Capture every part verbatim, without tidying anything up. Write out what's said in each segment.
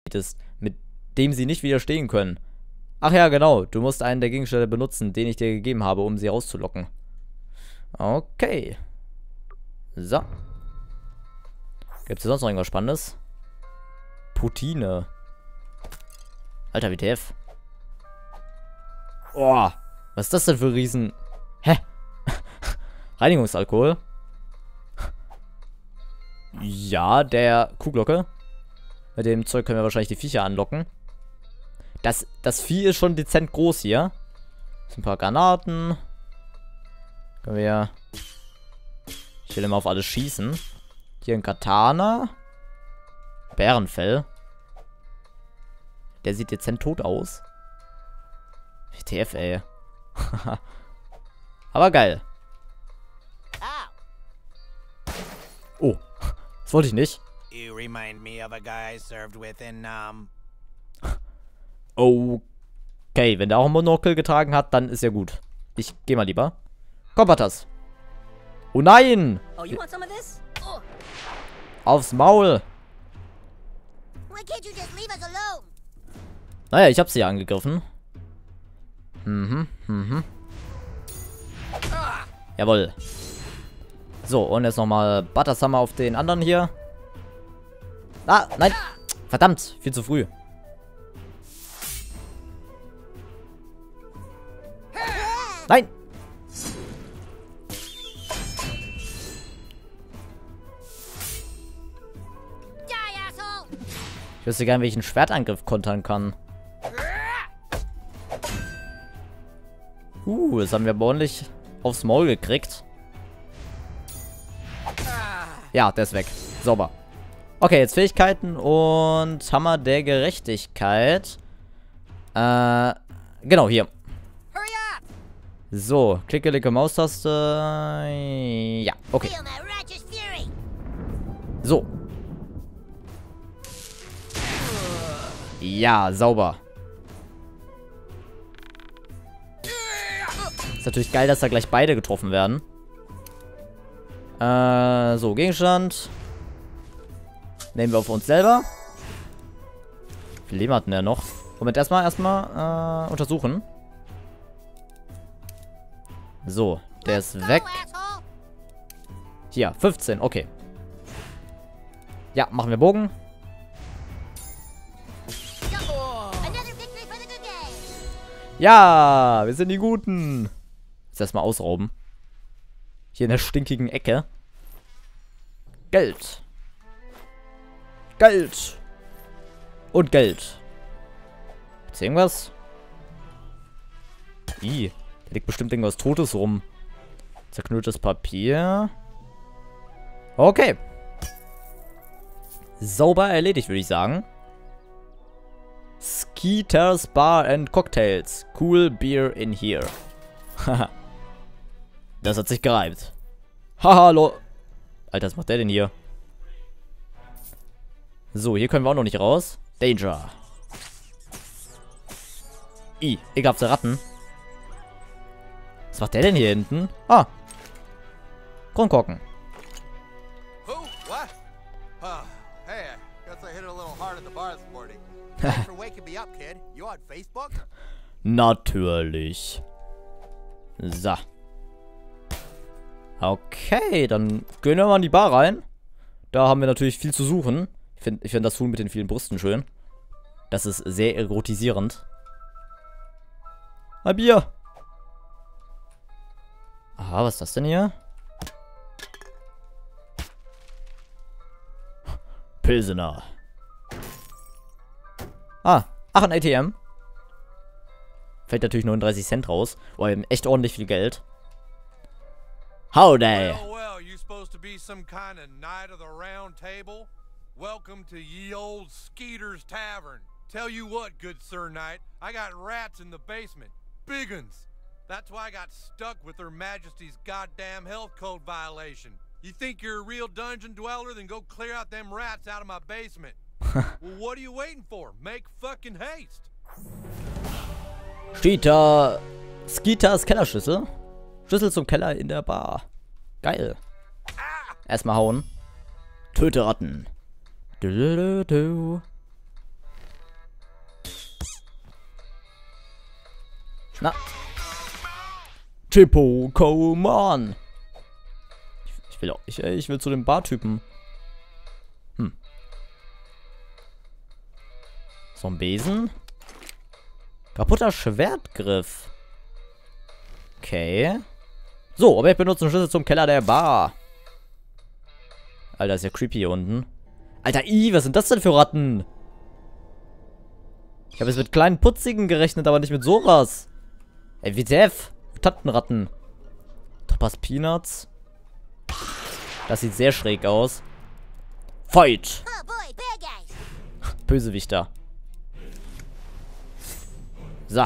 ist, mit dem sie nicht widerstehen können. Ach ja, genau. Du musst einen der Gegenstände benutzen, den ich dir gegeben habe, um sie rauszulocken. Okay. So. Gibt es hier sonst noch irgendwas Spannendes? Poutine. Alter, W T F. Oh, was ist das denn für ein Riesen... Hä? Reinigungsalkohol? Ja, der Kuhglocke. Mit dem Zeug können wir wahrscheinlich die Viecher anlocken. Das, das Vieh ist schon dezent groß hier. Das sind ein paar Granaten. Können wir... Ich will immer auf alles schießen. Hier ein Katana. Bärenfell. Der sieht dezent tot aus. W T F, ey. Aber geil. Oh, das wollte ich nicht. You remind me of a guy I served with in, um... Okay, wenn der auch ein Monokel getragen hat, dann ist ja gut. Ich geh mal lieber. Kompatas. Oh nein! Oh, you want some of this? Oh. Aufs Maul. Why can't you just leave us alone? Naja, ich hab sie ja angegriffen. Mhm, mhm. Jawohl. So, und jetzt nochmal Buttersummer auf den anderen hier. Ah, nein. Verdammt, viel zu früh. Nein. Ich wüsste gern, welchen Schwertangriff kontern kann. Uh, das haben wir aber ordentlich aufs Maul gekriegt. Ja, der ist weg. Sauber. Okay, jetzt Fähigkeiten und Hammer der Gerechtigkeit. Äh, genau, hier. So, klicke, klicke, Maustaste. Ja, okay. So. Ja, sauber. Ist natürlich geil, dass da gleich beide getroffen werden. Äh, so, Gegenstand. Nehmen wir auf uns selber. Wie viel Leben hatten der noch? Moment, erstmal, erstmal, äh, untersuchen. So, der ist weg. Hier, fünfzehn, okay. Ja, machen wir Bogen. Ja, wir sind die Guten. Jetzt erstmal ausrauben. Hier in der stinkigen Ecke. Geld. Geld. Und Geld. Gibt's irgendwas? Ih, da liegt bestimmt irgendwas Totes rum. Zerknülltes Papier. Okay. Sauber erledigt, würde ich sagen. Skeeters Bar and Cocktails. Cool beer in here. Haha. Das hat sich gereimt. Haha, lo. Alter, was macht der denn hier? So, hier können wir auch noch nicht raus. Danger. I, ekelhafte Ratten. Was macht der denn hier hinten? Ah. Kronkorken. Who? What? Uh, hey, I guess I hit it a little hard at the bar this morning. Thanks for waking me up, kid. You on Facebook? Natürlich. So. Okay, dann gehen wir mal in die Bar rein. Da haben wir natürlich viel zu suchen. Ich finde ich find das Huhn mit den vielen Brüsten schön. Das ist sehr erotisierend. Ein Bier. Aha, was ist das denn hier? Pilsener. Ah, ach, ein A T M. Fällt natürlich neununddreißig Cent raus. Oh, wir haben echt ordentlich viel Geld. Howdy. Well, well, you supposed to be some kind of knight of the round table? Welcome to ye old Skeeter's Tavern. Tell you what, good Sir Knight, I got rats in the basement. Big uns. That's why I got stuck with Her Majesty's goddamn health code violation. You think you're a real dungeon dweller? Then go clear out them rats out of my basement. Well, what are you waiting for? Make fucking haste. Steht da Skeeters Kellerschlüssel. Schlüssel zum Keller in der Bar. Geil. Erstmal hauen. Töte Ratten. Du, du, du, du. Na. Tipo, come on. Ich will auch, ich, ich will zu dem Bartypen. Hm. So ein Besen. Kaputter Schwertgriff. Okay. So, aber ich benutze einen Schlüssel zum Keller der Bar. Alter, ist ja creepy hier unten. Alter, ih, was sind das denn für Ratten? Ich habe jetzt mit kleinen Putzigen gerechnet, aber nicht mit sowas. Ey, W T F? Tantenratten. Topas Peanuts. Das sieht sehr schräg aus. Fight! Oh boy, bad guys. Bösewichter. So.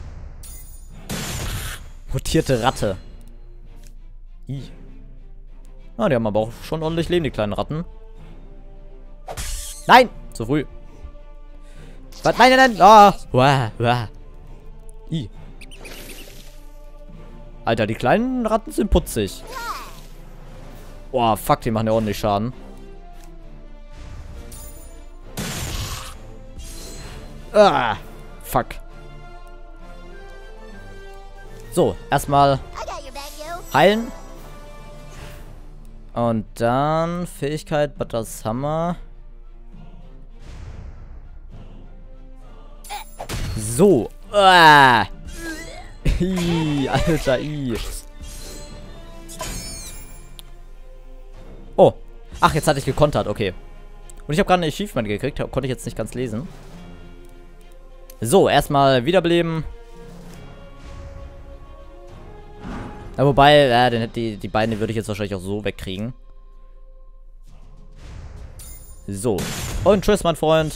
Mutierte Ratte. I. Ah, die haben aber auch schon ordentlich Leben, die kleinen Ratten. Nein! Zu früh. Was? Nein, nein, nein! Ah! Wah, wah. I. Alter, die kleinen Ratten sind putzig. Boah, fuck, die machen ja ordentlich Schaden. Ah, fuck. So, erstmal I got your back, yo. heilen. Und dann Fähigkeit, Butters Hammer. So. Ah. I, Alter, I. Oh. Ach, jetzt hatte ich gekontert, okay. Und ich habe gerade ein Achievement gekriegt, konnte ich jetzt nicht ganz lesen. So, erstmal wiederbeleben. Ja, wobei, ja, den, die, die beiden würde ich jetzt wahrscheinlich auch so wegkriegen. So. Und tschüss, mein Freund.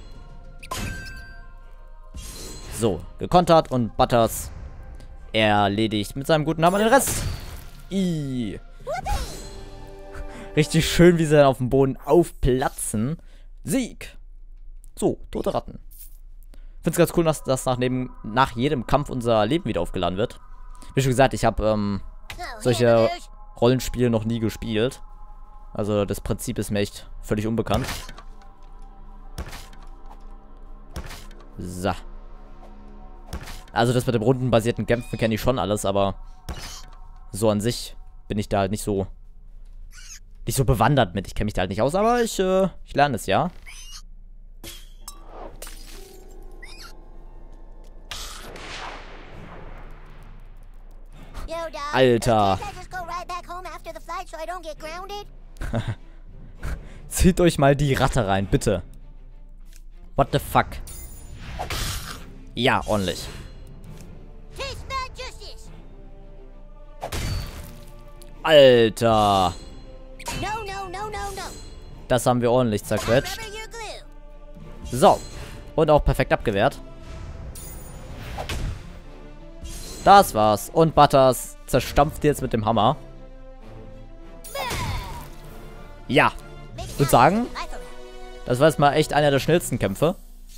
So, gekontert und Butters erledigt mit seinem guten Hammer den Rest. I. Richtig schön, wie sie dann auf dem Boden aufplatzen. Sieg. So, tote Ratten. Ich finde es ganz cool, dass das nach, neben, nach jedem Kampf unser Leben wieder aufgeladen wird. Wie schon gesagt, ich habe ähm, solche Rollenspiele noch nie gespielt. Also das Prinzip ist mir echt völlig unbekannt. So. Also das mit dem rundenbasierten Kämpfen kenne ich schon alles, aber so an sich bin ich da halt nicht so nicht so bewandert mit. Ich kenne mich da halt nicht aus, aber ich, äh, ich lerne es ja. Alter. Zieht euch mal die Ratte rein, bitte. What the fuck? Ja, ordentlich. Alter. Das haben wir ordentlich zerquetscht. So. Und auch perfekt abgewehrt. Das war's. Und Butters zerstampft jetzt mit dem Hammer. Ja. Ich würde sagen, das war jetzt mal echt einer der schnellsten Kämpfe.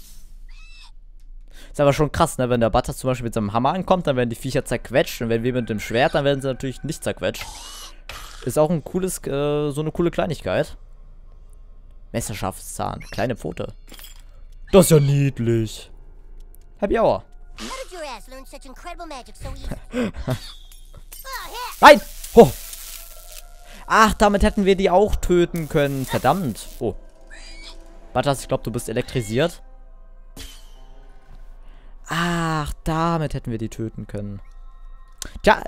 Ist aber schon krass, ne? Wenn der Butters zum Beispiel mit seinem Hammer ankommt, dann werden die Viecher zerquetscht. Und wenn wir mit dem Schwert, dann werden sie natürlich nicht zerquetscht. Ist auch ein cooles, äh, so eine coole Kleinigkeit. Messerscharfszahn. Kleine Pfote. Das ist ja niedlich. Happy Hour. Nein! Oh. Ach, damit hätten wir die auch töten können. Verdammt. Oh. Butters, ich glaube, du bist elektrisiert. Ach, damit hätten wir die töten können. Tja.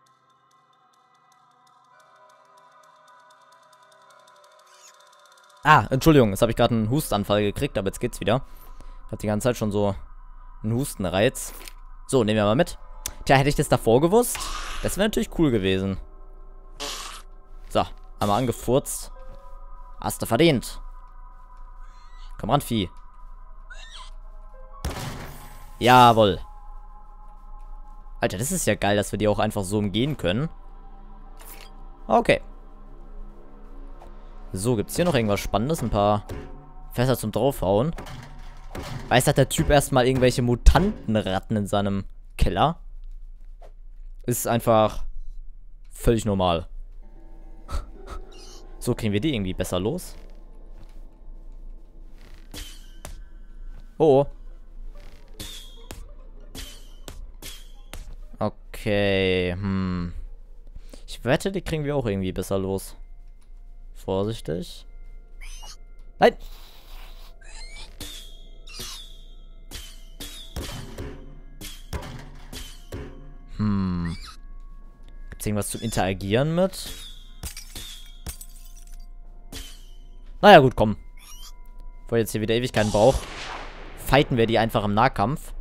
Ah, Entschuldigung, jetzt habe ich gerade einen Hustanfall gekriegt, aber jetzt geht's wieder. Ich habe die ganze Zeit schon so einen Hustenreiz. So, nehmen wir mal mit. Tja, hätte ich das davor gewusst, das wäre natürlich cool gewesen. So, einmal angefurzt. Hast du verdient. Komm ran, Vieh. Jawohl. Alter, das ist ja geil, dass wir die auch einfach so umgehen können. Okay. So, gibt's hier noch irgendwas Spannendes? Ein paar Fässer zum Draufhauen. Weiß, hat der Typ erstmal irgendwelche Mutantenratten in seinem Keller? Ist einfach völlig normal. So, kriegen wir die irgendwie besser los? Oh. Okay, hm. Ich wette, die kriegen wir auch irgendwie besser los. Vorsichtig. Nein! Hm. Gibt's irgendwas zum Interagieren mit? Naja, gut, komm. Bevor ich jetzt hier wieder Ewigkeiten brauche, fighten wir die einfach im Nahkampf.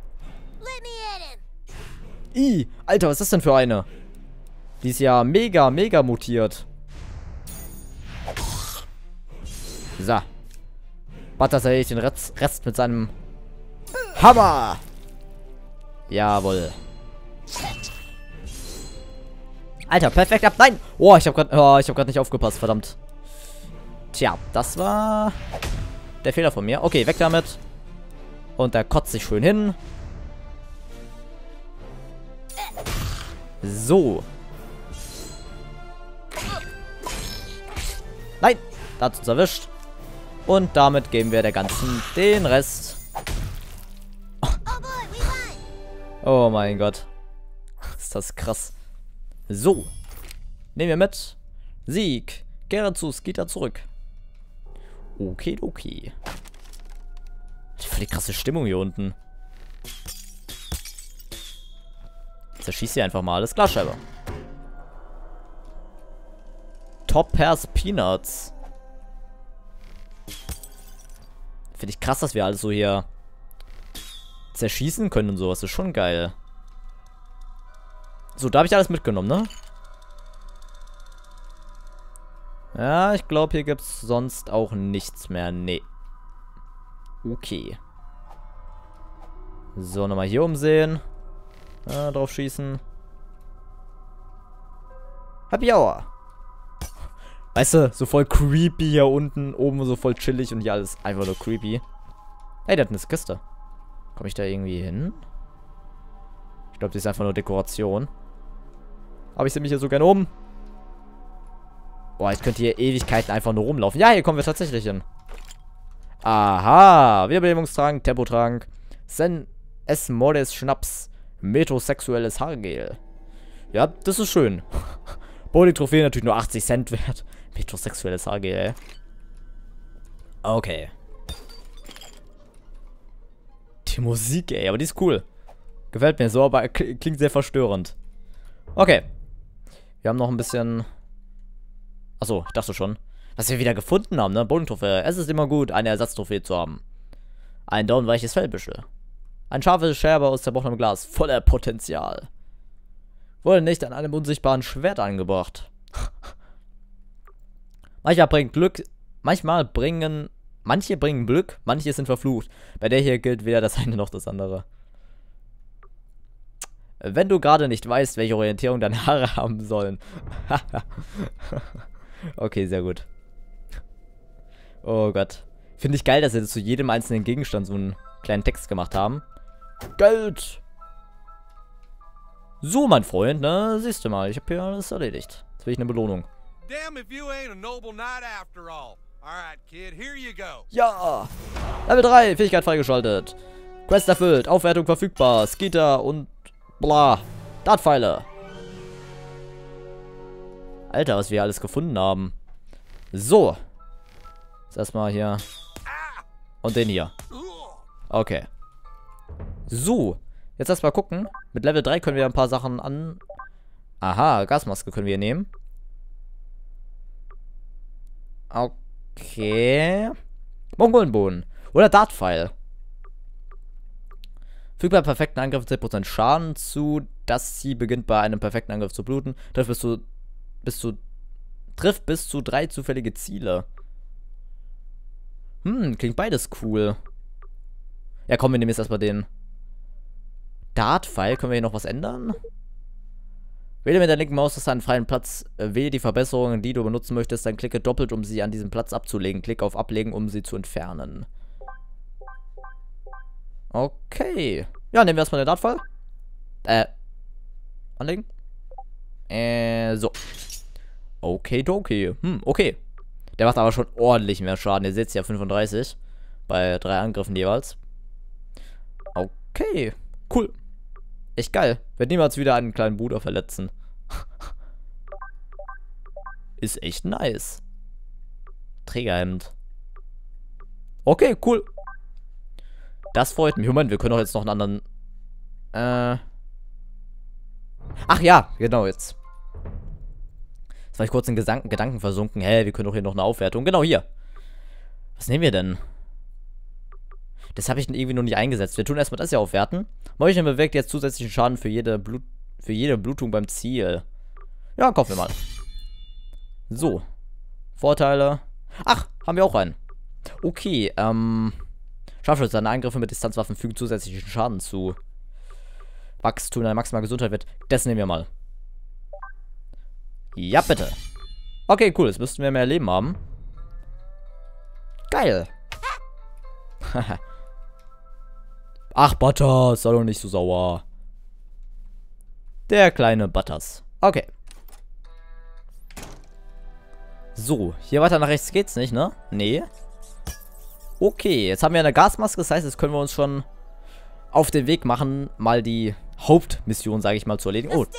Ih, Alter, was ist das denn für eine? Die ist ja mega, mega mutiert. So. Butters erledigt den Rest, Rest mit seinem Hammer. Jawohl. Alter, perfekt ab. Nein! Oh, ich hab grad, oh, ich hab grad nicht aufgepasst, verdammt. Tja, das war der Fehler von mir. Okay, weg damit. Und der kotzt sich schön hin. So. Nein, da hat's uns erwischt. Und damit geben wir der ganzen den Rest. Oh mein Gott. Ist das krass. So. Nehmen wir mit. Sieg. Kehre zu Skeeter zurück. Okay, okay. Voll die krasse Stimmung hier unten. Zerschießt hier einfach mal alles. Glasscheibe. Top Pairs Peanuts. Finde ich krass, dass wir alles so hier zerschießen können und sowas. Das ist schon geil. So, da habe ich alles mitgenommen, ne? Ja, ich glaube, hier gibt es sonst auch nichts mehr. Nee. Okay. So, nochmal hier umsehen. Ja, drauf schießen. Happy Hour. Weißt du, so voll creepy hier unten. Oben so voll chillig und hier alles einfach nur creepy. Hey, da hat eine Kiste. Komme ich da irgendwie hin? Ich glaube, das ist einfach nur Dekoration. Aber ich sehe mich hier so gerne um. Boah, ich könnte hier Ewigkeiten einfach nur rumlaufen. Ja, hier kommen wir tatsächlich hin. Aha. Wiederbelebungstrank, Tempotrank. Sen S Mordes Schnaps. Metrosexuelles Haargel. Ja, das ist schön. Bowling-Trophäe natürlich nur achtzig Cent wert. Metrosexuelles Haargel, ey. Okay. Die Musik, ey, aber die ist cool. Gefällt mir so, aber klingt sehr verstörend. Okay. Wir haben noch ein bisschen... Achso, ich dachte schon. Was wir wieder gefunden haben, ne? Bowling-Trophäe. Es ist immer gut, eine Ersatztrophäe zu haben. Ein downweiches Fellbüschel. Ein scharfes Scherbe aus zerbrochenem Glas. Voller Potenzial. Wurde nicht an einem unsichtbaren Schwert angebracht. Manchmal bringt Glück... Manchmal bringen... Manche bringen Glück, manche sind verflucht. Bei der hier gilt weder das eine noch das andere. Wenn du gerade nicht weißt, welche Orientierung deine Haare haben sollen. Okay, sehr gut. Oh Gott. Finde ich geil, dass sie zu jedem einzelnen Gegenstand so einen kleinen Text gemacht haben. Geld! So, mein Freund, ne? Siehst du mal, ich habe hier alles erledigt. Jetzt will ich eine Belohnung. Damn if you ain't a noble knight after all. Alright, kid, here you go. Ja! Level drei, Fähigkeit freigeschaltet. Quest erfüllt, Aufwertung verfügbar, Skeeter und bla. Dartpfeile. Alter, was wir alles gefunden haben. So. Jetzt erstmal hier. Und den hier. Okay. So. Jetzt erstmal gucken. Mit Level drei können wir ein paar Sachen an... Aha, Gasmaske können wir nehmen. Okay. Mongolenboden. Oder Dartpfeil. Fügt bei perfekten Angriff zehn Prozent Schaden zu, dass sie beginnt bei einem perfekten Angriff zu bluten. Trifft bis zu, bis zu, trifft bis zu drei zufällige Ziele. Hm, klingt beides cool. Ja, komm, wir nehmen jetzt erstmal den Dartpfeil. Können wir hier noch was ändern? Wähle mit der linken Maustaste einen freien Platz. Wähle die Verbesserungen, die du benutzen möchtest. Dann klicke doppelt, um sie an diesem Platz abzulegen. Klicke auf Ablegen, um sie zu entfernen. Okay. Ja, nehmen wir erstmal den Dartpfeil. Äh. Anlegen. Äh, so. Okay, okay. Hm, okay. Der macht aber schon ordentlich mehr Schaden. Ihr seht ja fünfunddreißig. Bei drei Angriffen jeweils. Okay. Cool. Echt geil. Wird niemals wieder einen kleinen Bruder verletzen. Ist echt nice. Trägerhemd. Okay, cool. Das freut mich. Moment, wir können doch jetzt noch einen anderen... Äh... Ach ja, genau, jetzt. Jetzt war ich kurz in Gedanken, Gedanken versunken. Hä, wir können doch hier noch eine Aufwertung. Genau, hier. Was nehmen wir denn? Das habe ich irgendwie noch nicht eingesetzt. Wir tun erstmal das hier aufwerten. Mäulchen bewirkt jetzt zusätzlichen Schaden für jede, Blut, für jede Blutung beim Ziel. Ja, kaufen wir mal. So. Vorteile. Ach, haben wir auch einen. Okay, ähm... Scharfschütze, seine Angriffe mit Distanzwaffen fügen zusätzlichen Schaden zu. Wachstum deiner maximalen Gesundheit wird. Das nehmen wir mal. Ja, bitte. Okay, cool. Jetzt müssten wir mehr Leben haben. Geil. Ach, Butters. Sei doch nicht so sauer. Der kleine Butters. Okay. So, hier weiter nach rechts geht's nicht, ne? Nee. Okay, jetzt haben wir eine Gasmaske. Das heißt, jetzt können wir uns schon auf den Weg machen, mal die Hauptmission, sage ich mal, zu erledigen. Oh.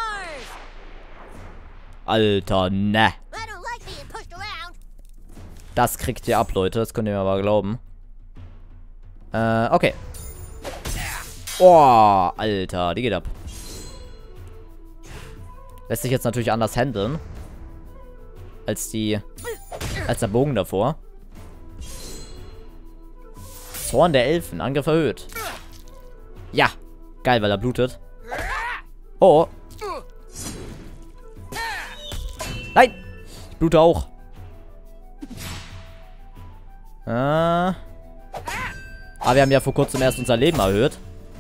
Alter, ne. Das kriegt ihr ab, Leute. Das könnt ihr mir aber glauben. Äh, okay. Oh, Alter, die geht ab. Lässt sich jetzt natürlich anders handeln. Als die... Als der Bogen davor. Zorn der Elfen. Angriff erhöht. Ja. Geil, weil er blutet. Oh. Nein. Ich blute auch. Äh. Aber wir haben ja vor kurzem erst unser Leben erhöht.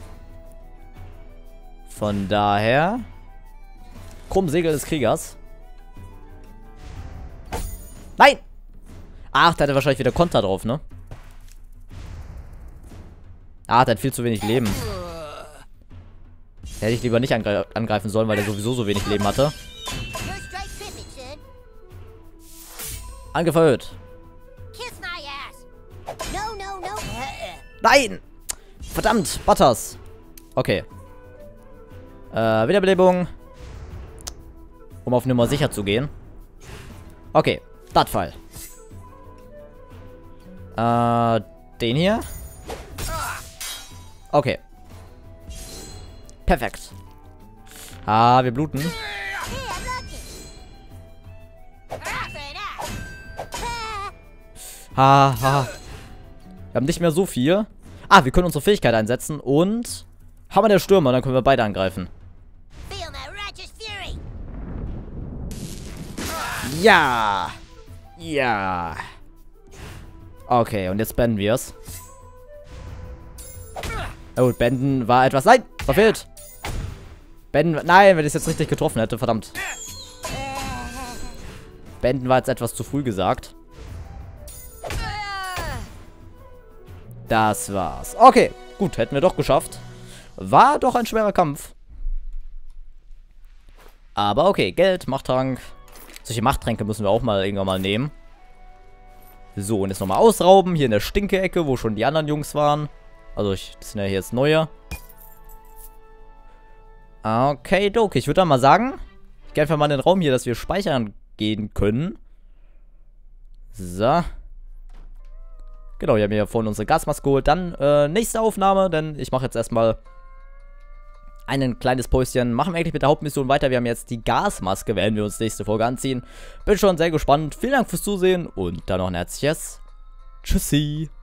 Von daher. Krummsegel des Kriegers. Nein! Ach, der hatte wahrscheinlich wieder Konter drauf, ne? Ah, der hat viel zu wenig Leben. Den hätte ich lieber nicht angre angreifen sollen, weil der sowieso so wenig Leben hatte. Angriff erhöht. Nein! Verdammt, Butters. Okay. Äh, Wiederbelebung. Um auf Nummer sicher zu gehen. Okay, das Fall. Äh, den hier. Okay. Perfekt. Ah, wir bluten. Ha, ha. Wir haben nicht mehr so viel. Ah, wir können unsere Fähigkeit einsetzen und... Hammer der Stürmer, dann können wir beide angreifen. Ja. Ja. Okay, und jetzt beenden wir es. Oh, Benden war etwas... Nein, verfehlt. Benden... Nein, wenn ich es jetzt richtig getroffen hätte, verdammt. Benden war jetzt etwas zu früh gesagt. Das war's. Okay, gut, hätten wir doch geschafft. War doch ein schwerer Kampf. Aber okay, Geld, Machttrank. Solche Machttränke müssen wir auch mal irgendwann mal nehmen. So, und jetzt nochmal ausrauben. Hier in der Stinke-Ecke, wo schon die anderen Jungs waren. Also, ich, das sind ja hier jetzt neue. Okay, Doke. Ich würde dann mal sagen, ich gehe einfach mal in den Raum hier, dass wir speichern gehen können. So. Genau, wir haben ja vorhin unsere Gasmaske geholt. Dann äh, nächste Aufnahme, denn ich mache jetzt erstmal ein kleines Päuschen. Machen wir eigentlich mit der Hauptmission weiter. Wir haben jetzt die Gasmaske, werden wir uns nächste Folge anziehen. Bin schon sehr gespannt. Vielen Dank fürs Zusehen und dann noch ein herzliches Tschüssi.